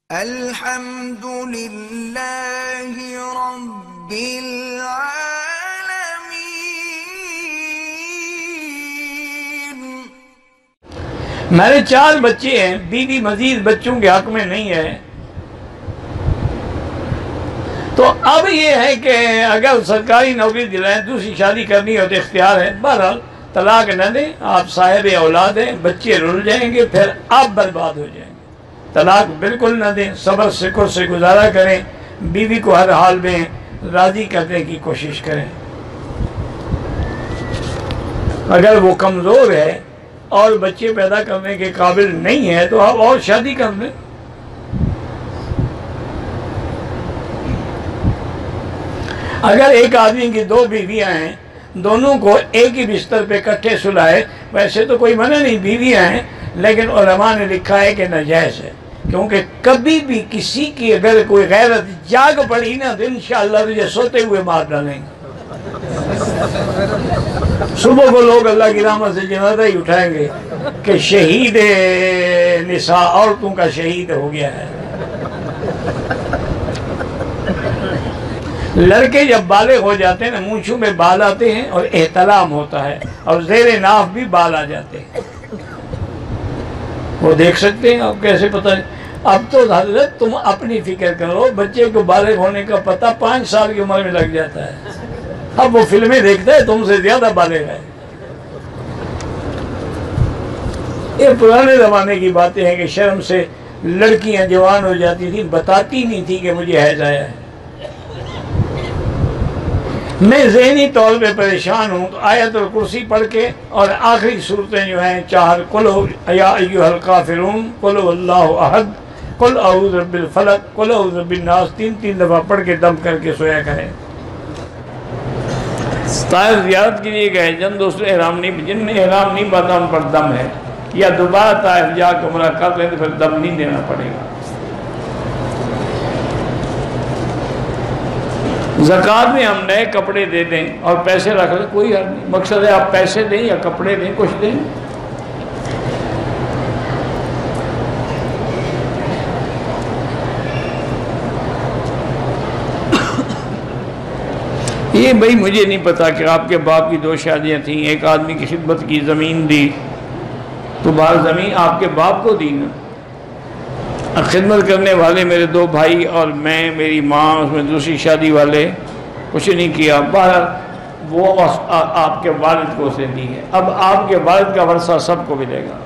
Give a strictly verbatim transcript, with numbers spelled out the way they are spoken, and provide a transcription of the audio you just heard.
الحمد للہ رب العالمین۔ میرے چار بچے ہیں، بیوی مزید بچوں کے حق میں نہیں ہے، تو اب یہ ہے کہ اگر سرکاری نوکری دلائیں، دوسری شادی کرنی ہو تو اختیار ہے۔ بہرحال طلاق نہ دیں، آپ صاحب اولاد ہیں، بچے رل جائیں گے، پھر آپ برباد ہو جائیں گے۔ طلاق بالکل نہ دیں، صبر شکر سے گزارا کریں، بیوی کو ہر حال میں راضی کرنے کی کوشش کریں۔ اگر وہ کمزور ہے اور بچے پیدا کرنے کے قابل نہیں ہے تو آپ اور شادی کر لیں۔ اگر ایک آدمی کی دو بیویاں ہیں، دونوں کو ایک ہی بستر پہ کٹھے سلائے، ویسے تو کوئی منع نہیں، بیویاں ہیں، لیکن علماء نے لکھا ہے کہ ناجائز ہے، کیونکہ کبھی بھی کسی کی اگر کوئی غیرت جاگ پڑی نا تو انشاءاللہ تجھے سوتے ہوئے مار ڈالیں گے۔ صبح کو لوگ اللہ کی رحمت سے جنازہ ہی اٹھائیں گے کہ شہید نساء، عورتوں کا شہید ہو گیا ہے۔ لڑکے جب بالغ ہو جاتے ہیں نا، مونچھوں میں بال آتے ہیں اور احتلام ہوتا ہے، اور زیر ناف بھی بال آ جاتے ہیں۔ وہ دیکھ سکتے ہیں آپ، کیسے پتہ نہیں؟ اب تو حضرت تم اپنی فکر کرو، بچے کو بالغ ہونے کا پتہ پانچ سال کی عمر میں لگ جاتا ہے۔ اب وہ فلمیں دیکھتا ہے، تم سے زیادہ بالغ ہے۔ یہ پرانے زمانے کی باتیں ہیں کہ شرم سے لڑکیاں جوان ہو جاتی تھیں، بتاتی نہیں تھی کہ مجھے حیض آیا ہے۔ میں ذہنی طور پہ پریشان ہوں تو آیت الکرسی پڑھ کے اور آخری صورتیں جو ہیں چار، قل یا ایھا الکافرون، قل اللہ احد، قل اعوذ برب الفلق، قل اعوذ برب الناس، تین تین دفعہ پڑھ کے دم کر کے سویا کریں۔ طائف زیارت کے لیے گئے، جن دوسرے احرام نہیں، جن نے احرام نہیں باندھا ان پر دم ہے، یا دوبارہ طائف جا کے عمرہ کر لیں تو پھر دم نہیں دینا پڑے گا۔ زکوٰۃ میں ہم نئے کپڑے دے دیں اور پیسے رکھ لیں، کوئی حل نہیں، مقصد ہے آپ پیسے دیں یا کپڑے دیں، کچھ دیں۔ یہ بھائی مجھے نہیں پتا کہ آپ کے باپ کی دو شادیاں تھیں، ایک آدمی کی خدمت کی، زمین دی، تو بعض زمین آپ کے باپ کو دی نا۔ خدمت کرنے والے میرے دو بھائی اور میں، میری ماں، اس میں دوسری شادی والے، کچھ نہیں کیا، باہر وہ آپ کے والد کو اسے دی ہے۔ اب آپ کے والد کا ورثہ سب کو ملے گا۔